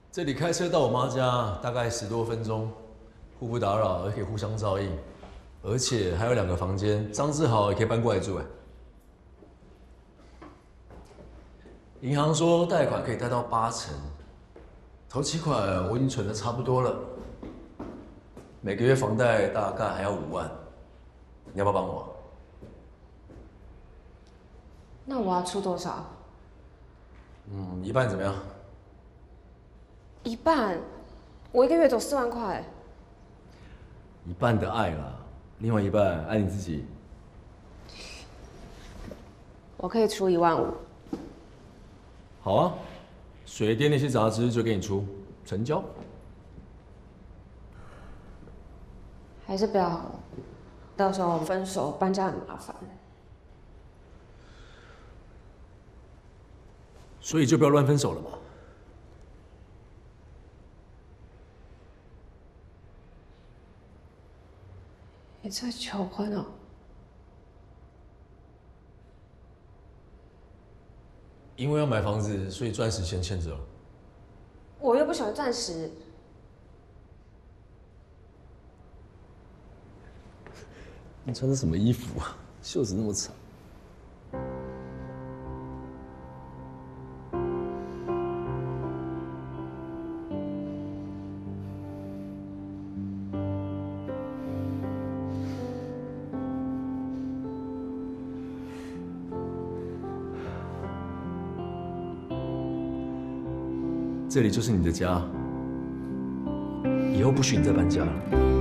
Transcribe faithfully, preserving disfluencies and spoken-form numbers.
这里开车到我妈家大概十多分钟，互不打扰，也可以互相照应，而且还有两个房间，张志豪也可以搬过来住。哎，银行说贷款可以贷到八成，头期款我已经存的差不多了，每个月房贷大概还要五万，你要不要帮我？ 那我要出多少？ 嗯，一半怎么样？ 一半，我一个月走四万块。 一半的爱啦，另外一半爱你自己。 我可以出一万五。 好啊，水电那些杂支就给你出，成交。 还是不要好了，到时候分手搬家很麻烦。 所以就不要乱分手了嘛。 你在求婚哦？ 因为要买房子，所以钻石先欠着了。 我又不喜欢钻石。 你穿的什么衣服啊？袖子那么长。这里就是你的家，以后不许你再搬家了。